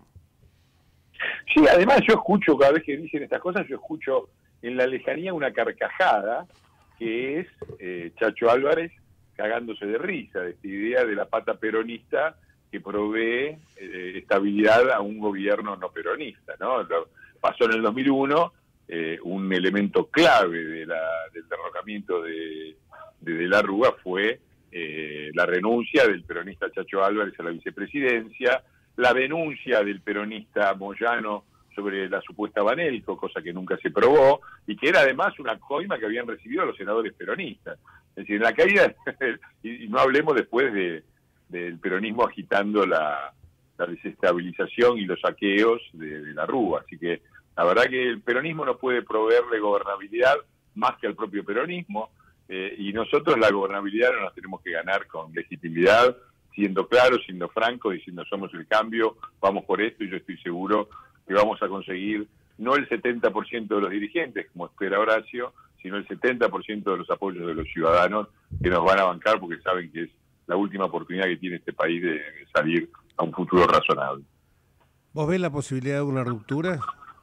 Speaker 9: Sí, además yo escucho, cada vez que dicen estas cosas, yo escucho en la lejanía una carcajada, que es eh, Chacho Álvarez cagándose de risa de esta idea de la pata peronista que provee eh, estabilidad a un gobierno no peronista, ¿no? Lo, pasó en el dos mil uno, eh, un elemento clave de la, del derrocamiento de, de, de la Rúa fue eh, la renuncia del peronista Chacho Álvarez a la vicepresidencia, la denuncia del peronista Moyano sobre la supuesta Banelco, cosa que nunca se probó, y que era además una coima que habían recibido los senadores peronistas. Es decir, en la caída, y no hablemos después de del peronismo agitando la, la desestabilización y los saqueos de, de la Rúa. Así que la verdad que el peronismo no puede proveerle gobernabilidad más que al propio peronismo, eh, y nosotros la gobernabilidad no la tenemos que ganar con legitimidad, siendo claros, siendo francos, diciendo somos el cambio, vamos por esto, y yo estoy seguro que vamos a conseguir no el setenta por ciento de los dirigentes, como espera Horacio, sino el setenta por ciento de los apoyos de los ciudadanos que nos van a bancar porque saben que es la última oportunidad que tiene este país de salir a un futuro razonable.
Speaker 2: ¿Vos ves la posibilidad de una ruptura?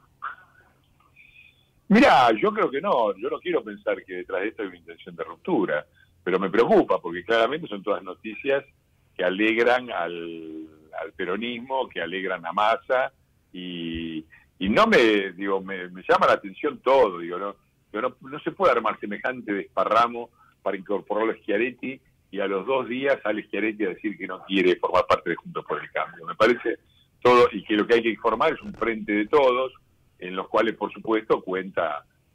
Speaker 9: Mirá, yo creo que no, yo no quiero pensar que detrás de esto hay una intención de ruptura, pero me preocupa porque claramente son todas noticias que alegran al, al peronismo, que alegran a Massa, y, y no me, digo, me, me llama la atención todo, digo, no, no, no se puede armar semejante desparramo para incorporarlo a Schiaretti, y a los dos días sale Schiaretti a decir que no quiere formar parte de Juntos por el Cambio. Me parece todo, y que lo que hay que formar es un frente de todos, en los cuales, por supuesto, cuenta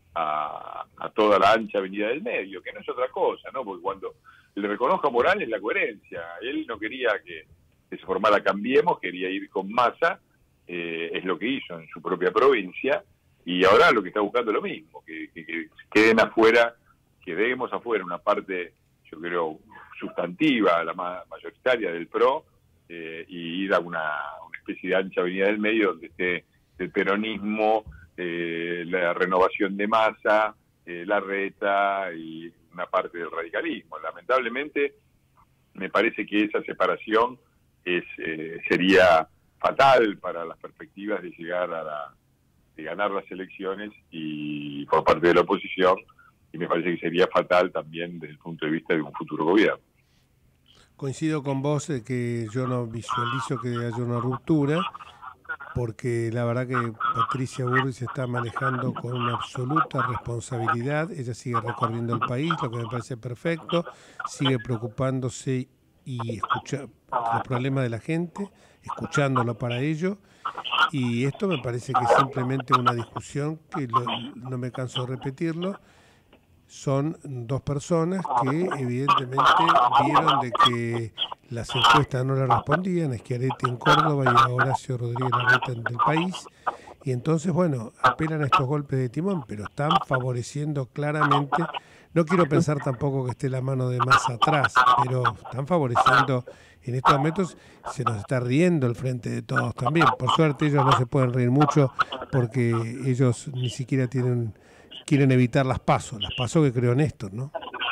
Speaker 9: a, a toda la ancha avenida del medio, que no es otra cosa, ¿no? Porque cuando le reconozco a Morales la coherencia, él no quería que, que se formara Cambiemos, quería ir con Massa, eh, es lo que hizo en su propia provincia, y ahora lo que está buscando es lo mismo, que, que, que queden afuera, que dejemos afuera una parte, yo creo, sustantiva, la más mayoritaria del P R O, eh, y ir a una, una especie de ancha avenida del medio donde esté el peronismo, eh, la renovación de Massa, eh, la Reta y una parte del radicalismo. Lamentablemente, me parece que esa separación es eh, sería fatal para las perspectivas de llegar a la, de ganar las elecciones y por parte de la oposición, y me parece que sería fatal también desde el punto de vista de un futuro gobierno.
Speaker 2: Coincido con vos de que yo no visualizo que haya una ruptura, porque la verdad que Patricia Bullrich se está manejando con una absoluta responsabilidad. Ella sigue recorriendo el país, lo que me parece perfecto, sigue preocupándose y escuchando los problemas de la gente, escuchándolo para ello, y esto me parece que es simplemente una discusión que lo, no me canso de repetirlo. Son dos personas que evidentemente vieron de que las encuestas no le respondían, Schiaretti en Córdoba y a Horacio Rodríguez Larreta del país, y entonces, bueno, apelan a estos golpes de timón, pero están favoreciendo claramente, no quiero pensar tampoco que esté la mano de Massa atrás, pero están favoreciendo, en estos momentos se nos está riendo el Frente de Todos también. Por suerte ellos no se pueden reír mucho porque ellos ni siquiera tienen... quieren evitar las PASO, las PASO que creó Néstor, ¿no?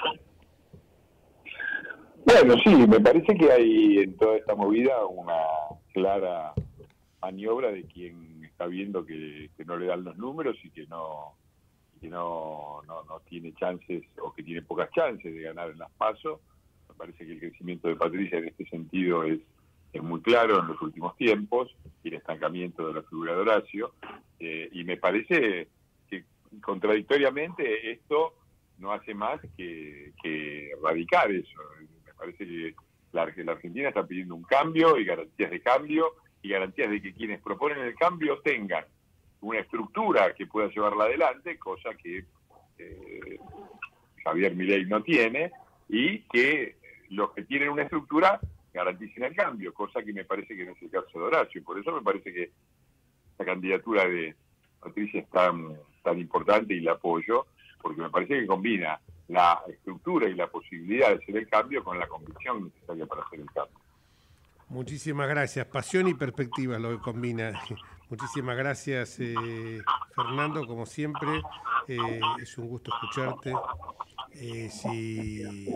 Speaker 9: Bueno, sí, me parece que hay en toda esta movida una clara maniobra de quien está viendo que, que no le dan los números y que no que no, no, no tiene chances o que tiene pocas chances de ganar en las PASO. Me parece que el crecimiento de Patricia en este sentido es, es muy claro en los últimos tiempos, y el estancamiento de la figura de Horacio, eh, y me parece que contradictoriamente esto no hace más que, que erradicar eso. Me parece que la, la Argentina está pidiendo un cambio y garantías de cambio y garantías de que quienes proponen el cambio tengan una estructura que pueda llevarla adelante, cosa que eh, Javier Milei no tiene, y que los que tienen una estructura garanticen el cambio, cosa que me parece que no es el caso de Horacio. Por eso me parece que la candidatura de Patricia es tan, tan importante y la apoyo, porque me parece que combina la estructura y la posibilidad de hacer el cambio con la convicción necesaria para hacer el cambio.
Speaker 2: Muchísimas gracias. Pasión y perspectiva lo que combina. Muchísimas gracias, eh, Fernando, como siempre. Eh, es un gusto escucharte. Eh, si,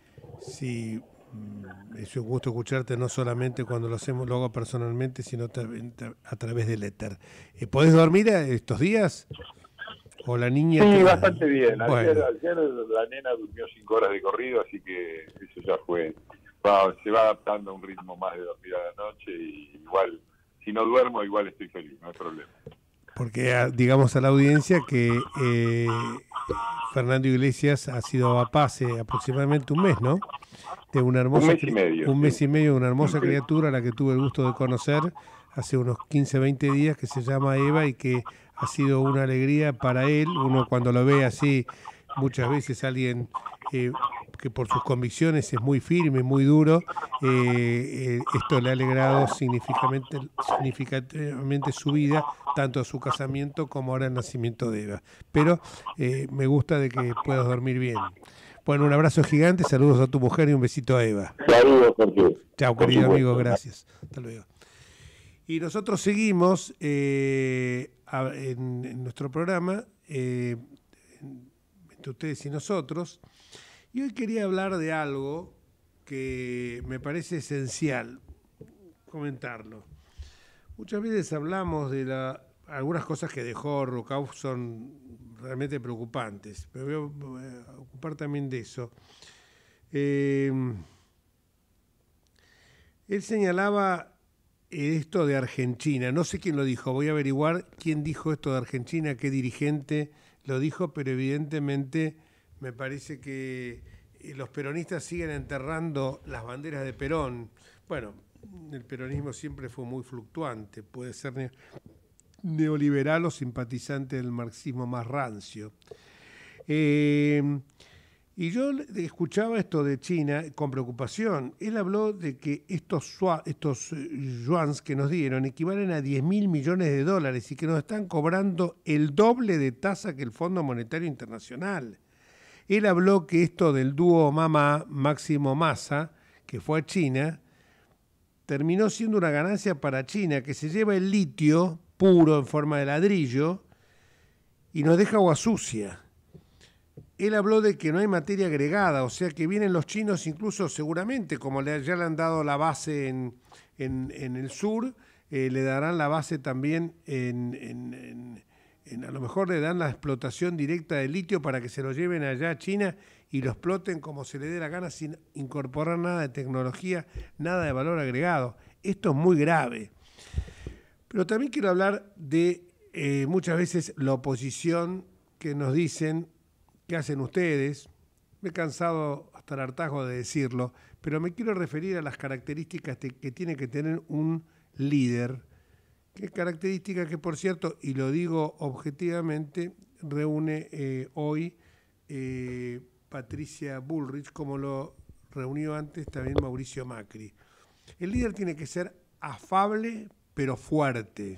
Speaker 2: si, es un gusto escucharte no solamente cuando lo hacemos, lo hago personalmente, sino también a través del éter. Eh, ¿Podés dormir estos días? ¿O la niña?
Speaker 9: Sí,
Speaker 2: te...
Speaker 9: bastante bien.
Speaker 2: Bueno.
Speaker 9: Ayer, ayer la nena durmió cinco horas de corrido, así que eso ya fue. Va, se va adaptando a un ritmo más de dormir a la noche, y igual, si no duermo, igual estoy feliz, no hay problema.
Speaker 2: Porque digamos a la audiencia que eh, Fernando Iglesias ha sido papá hace aproximadamente un mes, ¿no? De una hermosa,
Speaker 9: un mes y medio.
Speaker 2: Un
Speaker 9: sí.
Speaker 2: mes y medio de una hermosa
Speaker 9: Sí.
Speaker 2: criatura a la que tuve el gusto de conocer hace unos quince, veinte días, que se llama Eva y que ha sido una alegría para él. Uno cuando lo ve así, muchas veces alguien eh, que por sus convicciones es muy firme, muy duro, eh, eh, esto le ha alegrado significativamente, significativamente su vida, tanto su casamiento como ahora el nacimiento de Eva. Pero eh, me gusta de que puedas dormir bien. Bueno, un abrazo gigante, saludos a tu mujer y un besito a Eva.
Speaker 9: Saludos, Jorge.
Speaker 2: Chao,
Speaker 9: Por
Speaker 2: querido
Speaker 9: supuesto.
Speaker 2: amigo, gracias. Hasta luego. Y nosotros seguimos eh, a, en, en nuestro programa, eh, entre ustedes y nosotros, y hoy quería hablar de algo que me parece esencial comentarlo. Muchas veces hablamos de la, algunas cosas que dejó Rucauf son realmente preocupantes, pero voy a ocupar también de eso. Eh, él señalaba esto de Argentina, no sé quién lo dijo, voy a averiguar quién dijo esto de Argentina, qué dirigente lo dijo, pero evidentemente me parece que los peronistas siguen enterrando las banderas de Perón. Bueno, el peronismo siempre fue muy fluctuante, puede ser neoliberal o simpatizante del marxismo más rancio. Eh, y yo escuchaba esto de China con preocupación. Él habló de que estos, estos yuans que nos dieron equivalen a diez mil millones de dólares y que nos están cobrando el doble de tasa que el Fondo Monetario Internacional. Él habló que esto del dúo Mama Máximo Massa, que fue a China, terminó siendo una ganancia para China, que se lleva el litio puro en forma de ladrillo y nos deja agua sucia. Él habló de que no hay materia agregada, o sea que vienen los chinos incluso seguramente, como le, ya le han dado la base en, en, en el sur, eh, le darán la base también en, en, en, en, a lo mejor le dan la explotación directa del litio para que se lo lleven allá a China y lo exploten como se le dé la gana sin incorporar nada de tecnología, nada de valor agregado. Esto es muy grave. Pero también quiero hablar de eh, muchas veces la oposición que nos dicen, ¿qué hacen ustedes? Me he cansado hasta el hartazgo de decirlo, pero me quiero referir a las características de, que tiene que tener un líder. ¿Qué características que, por cierto, y lo digo objetivamente, reúne eh, hoy eh, Patricia Bullrich, como lo reunió antes también Mauricio Macri? El líder tiene que ser afable, pero fuerte.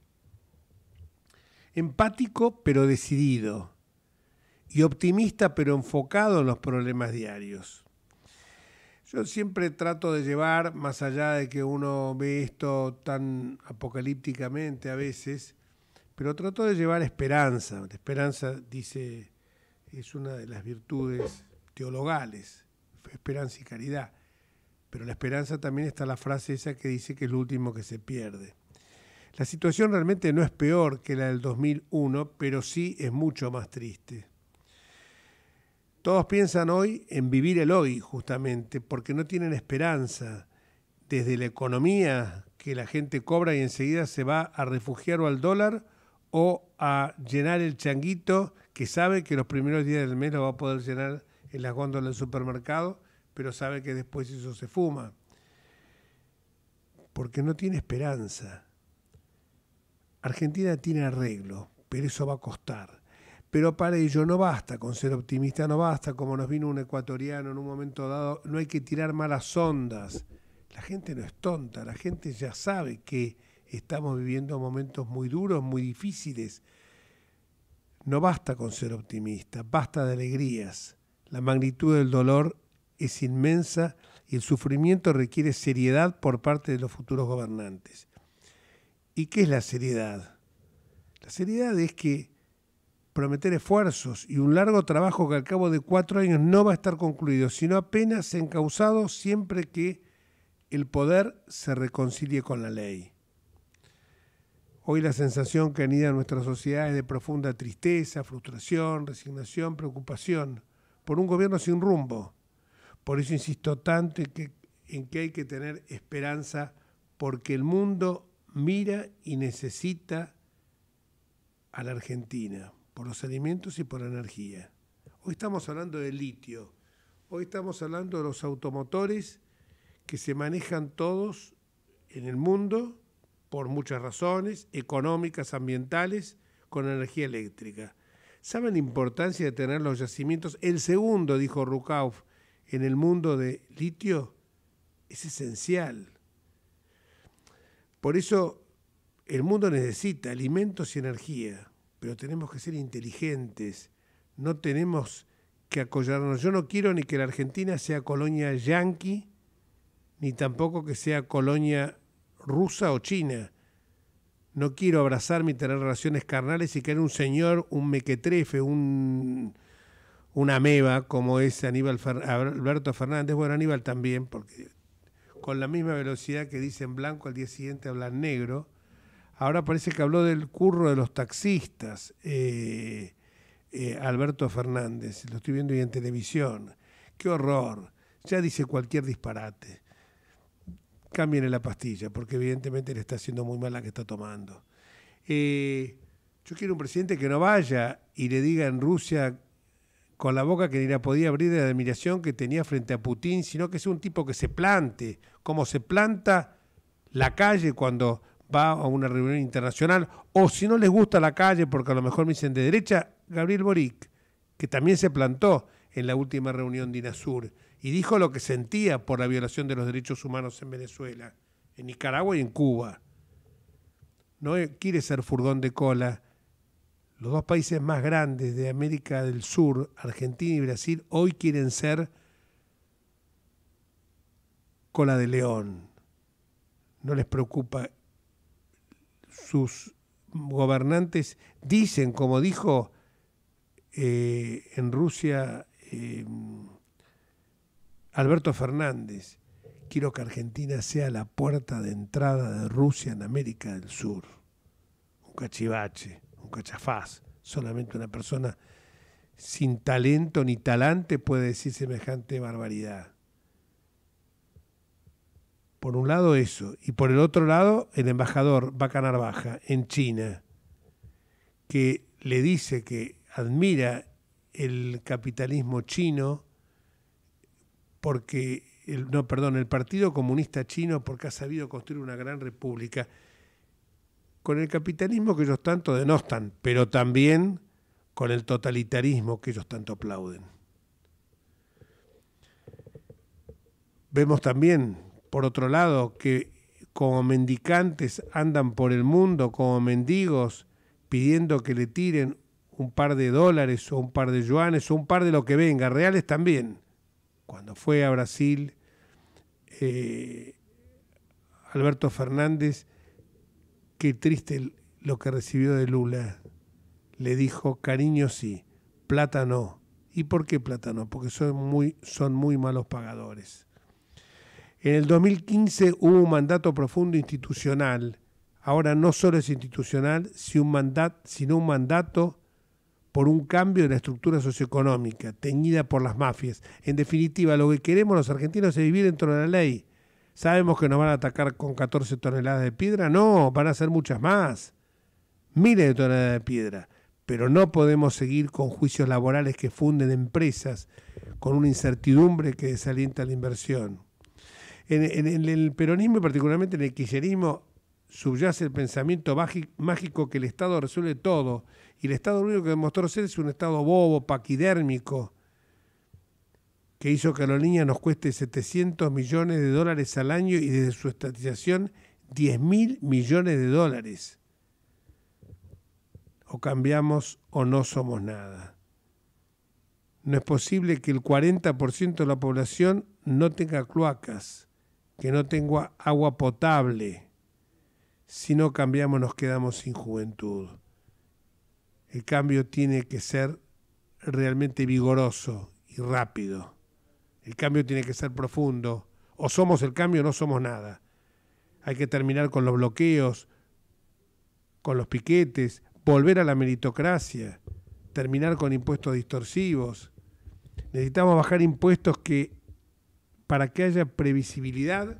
Speaker 2: Empático, pero decidido. Y optimista, pero enfocado en los problemas diarios. Yo siempre trato de llevar, más allá de que uno ve esto tan apocalípticamente a veces, pero trato de llevar esperanza. La esperanza, dice, es una de las virtudes teologales, esperanza y caridad. Pero la esperanza también está la frase esa que dice que es lo último que se pierde. La situación realmente no es peor que la del dos mil uno, pero sí es mucho más triste. Todos piensan hoy en vivir el hoy, justamente, porque no tienen esperanza. Desde la economía, que la gente cobra y enseguida se va a refugiar o al dólar o a llenar el changuito, que sabe que los primeros días del mes lo va a poder llenar en las góndolas del supermercado, pero sabe que después eso se fuma. Porque no tiene esperanza. Argentina tiene arreglo, pero eso va a costar. Pero para ello no basta con ser optimista, no basta, como nos vino un ecuatoriano en un momento dado, no hay que tirar malas ondas. La gente no es tonta, la gente ya sabe que estamos viviendo momentos muy duros, muy difíciles. No basta con ser optimista, basta de alegrías. La magnitud del dolor es inmensa y el sufrimiento requiere seriedad por parte de los futuros gobernantes. ¿Y qué es la seriedad? La seriedad es que prometer esfuerzos y un largo trabajo que al cabo de cuatro años no va a estar concluido, sino apenas encauzado siempre que el poder se reconcilie con la ley. Hoy la sensación que anida en nuestra sociedad es de profunda tristeza, frustración, resignación, preocupación por un gobierno sin rumbo. Por eso insisto tanto en que, en que hay que tener esperanza, porque el mundo mira y necesita a la Argentina, por los alimentos y por la energía. Hoy estamos hablando de litio, hoy estamos hablando de los automotores que se manejan todos en el mundo por muchas razones, económicas, ambientales, con energía eléctrica. ¿Saben la importancia de tener los yacimientos? El segundo, dijo Rukauf, en el mundo de litio es esencial. Por eso el mundo necesita alimentos y energía, pero tenemos que ser inteligentes, no tenemos que acollarnos. Yo no quiero ni que la Argentina sea colonia yanqui, ni tampoco que sea colonia rusa o china. No quiero abrazarme y tener relaciones carnales y que era un señor, un mequetrefe, un, una ameba, como es Aníbal Fer, Alberto Fernández. Bueno, Aníbal también, porque con la misma velocidad que dice en blanco, al día siguiente habla en negro. Ahora parece que habló del curro de los taxistas, eh, eh, Alberto Fernández. Lo estoy viendo hoy en televisión. ¡Qué horror! Ya dice cualquier disparate. Cámbienle la pastilla, porque evidentemente le está haciendo muy mal la que está tomando. Eh, yo quiero un presidente que no vaya y le diga en Rusia con la boca que ni la podía abrir de la admiración que tenía frente a Putin, sino que sea un tipo que se plante, como se planta la calle cuando va a una reunión internacional, o si no les gusta la calle, porque a lo mejor me dicen de derecha, Gabriel Boric, que también se plantó en la última reunión de INASUR y dijo lo que sentía por la violación de los derechos humanos en Venezuela, en Nicaragua y en Cuba. No quiere ser furgón de cola. Los dos países más grandes de América del Sur, Argentina y Brasil, hoy quieren ser cola de león. No les preocupa. Sus gobernantes dicen, como dijo eh, en Rusia eh, Alberto Fernández, quiero que Argentina sea la puerta de entrada de Rusia en América del Sur. Un cachivache, un cachafaz. Solamente una persona sin talento ni talante puede decir semejante barbaridad. Por un lado eso, y por el otro lado el embajador Vaca Narvaja en China, que le dice que admira el capitalismo chino porque, el, no, perdón, el Partido Comunista Chino porque ha sabido construir una gran república con el capitalismo que ellos tanto denostan, pero también con el totalitarismo que ellos tanto aplauden. Vemos también, por otro lado, que como mendicantes andan por el mundo, como mendigos, pidiendo que le tiren un par de dólares o un par de yuanes o un par de lo que venga, reales también. Cuando fue a Brasil, eh, Alberto Fernández, qué triste lo que recibió de Lula. Le dijo, cariño sí, plata no. ¿Y por qué plata no? Porque son muy, son muy malos pagadores. En el dos mil quince hubo un mandato profundo institucional. Ahora no solo es institucional, sino un mandato, sino un mandato por un cambio de la estructura socioeconómica, teñida por las mafias. En definitiva, lo que queremos los argentinos es vivir dentro de la ley. ¿Sabemos que nos van a atacar con catorce toneladas de piedra? No, van a ser muchas más. Miles de toneladas de piedra. Pero no podemos seguir con juicios laborales que funden empresas con una incertidumbre que desalienta la inversión. En, en, en el peronismo y particularmente en el kirchnerismo subyace el pensamiento mágico que el Estado resuelve todo. Y el Estado lo único que demostró ser es un Estado bobo, paquidérmico, que hizo que a los niños nos cueste setecientos millones de dólares al año y desde su estatización diez mil millones de dólares. O cambiamos o no somos nada. No es posible que el cuarenta por ciento de la población no tenga cloacas, que no tenga agua potable. Si no cambiamos nos quedamos sin juventud. El cambio tiene que ser realmente vigoroso y rápido. El cambio tiene que ser profundo. O somos el cambio o no somos nada. Hay que terminar con los bloqueos, con los piquetes, volver a la meritocracia, terminar con impuestos distorsivos. Necesitamos bajar impuestos que, para que haya previsibilidad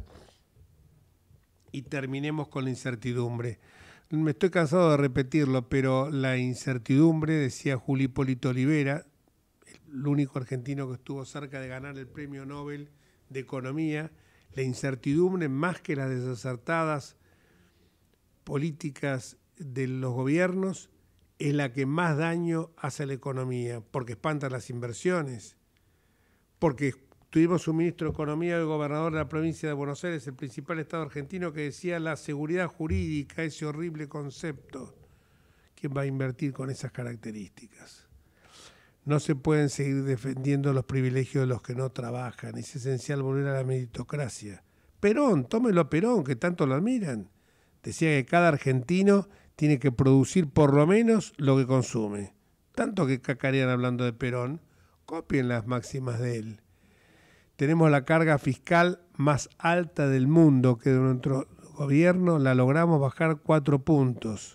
Speaker 2: y terminemos con la incertidumbre. Me estoy cansado de repetirlo, pero la incertidumbre, decía Julio Hipólito Olivera, el único argentino que estuvo cerca de ganar el premio Nobel de Economía, la incertidumbre más que las desacertadas políticas de los gobiernos es la que más daño hace a la economía, porque espanta las inversiones, porque tuvimos un ministro de Economía y el gobernador de la provincia de Buenos Aires, el principal estado argentino, que decía la seguridad jurídica, ese horrible concepto. ¿Quién va a invertir con esas características? No se pueden seguir defendiendo los privilegios de los que no trabajan. Es esencial volver a la meritocracia. Perón, tómelo a Perón, que tanto lo admiran. Decía que cada argentino tiene que producir por lo menos lo que consume. Tanto que cacarean hablando de Perón, copien las máximas de él. Tenemos la carga fiscal más alta del mundo, que de nuestro gobierno la logramos bajar cuatro puntos.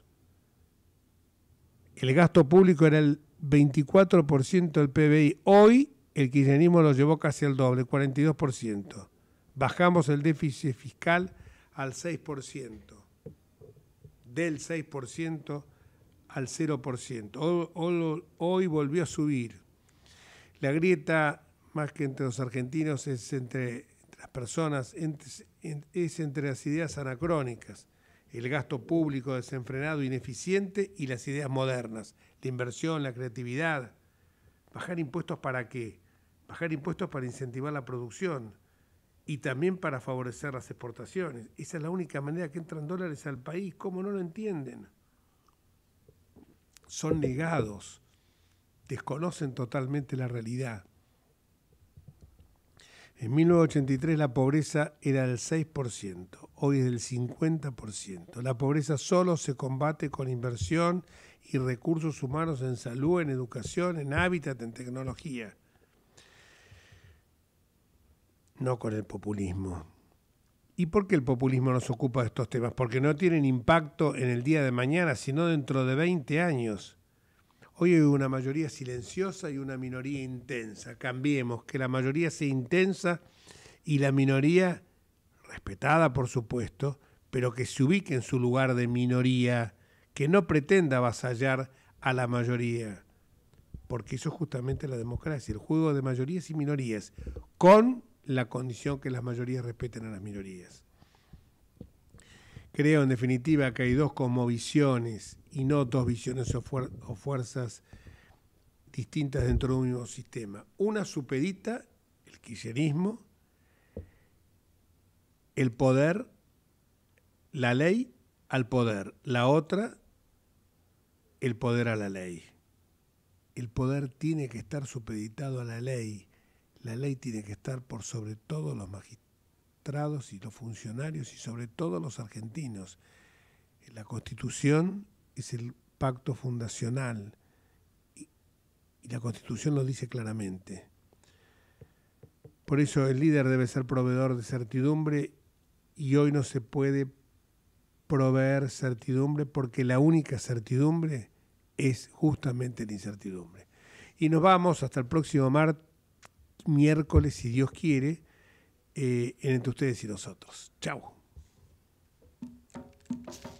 Speaker 2: El gasto público era el veinticuatro por ciento del P B I. Hoy el kirchnerismo lo llevó casi al doble, cuarenta y dos por ciento. Bajamos el déficit fiscal al seis por ciento. Del seis por ciento al cero por ciento. Hoy, hoy, hoy volvió a subir. La grieta, más que entre los argentinos, es entre, entre las personas, entre, es entre las ideas anacrónicas. el gasto público desenfrenado, ineficiente y las ideas modernas, la inversión, la creatividad. ¿Bajar impuestos para qué? Bajar impuestos para incentivar la producción y también para favorecer las exportaciones. Esa es la única manera que entran dólares al país. ¿Cómo no lo entienden? Son negados, desconocen totalmente la realidad. En mil novecientos ochenta y tres la pobreza era del seis por ciento, hoy es del cincuenta por ciento. La pobreza solo se combate con inversión y recursos humanos en salud, en educación, en hábitat, en tecnología. No con el populismo. ¿Y por qué el populismo no se ocupa de estos temas? Porque no tienen impacto en el día de mañana, sino dentro de veinte años. Hoy hay una mayoría silenciosa y una minoría intensa. Cambiemos, que la mayoría sea intensa y la minoría, respetada por supuesto, pero que se ubique en su lugar de minoría, que no pretenda avasallar a la mayoría. Porque eso es justamente la democracia, el juego de mayorías y minorías, con la condición que las mayorías respeten a las minorías. Creo, en definitiva, que hay dos cosmovisiones y no dos visiones o, fuer- o fuerzas distintas dentro de un mismo sistema. Una supedita, el kirchnerismo, el poder, la ley al poder. La otra, el poder a la ley. El poder tiene que estar supeditado a la ley. La ley tiene que estar por sobre todo los magistrados y los funcionarios y sobre todo los argentinos. La Constitución es el pacto fundacional y, y la Constitución lo dice claramente. Por eso el líder debe ser proveedor de certidumbre y hoy no se puede proveer certidumbre porque la única certidumbre es justamente la incertidumbre. Y nos vamos hasta el próximo martes, miércoles, si Dios quiere, eh, entre ustedes y nosotros. Chau.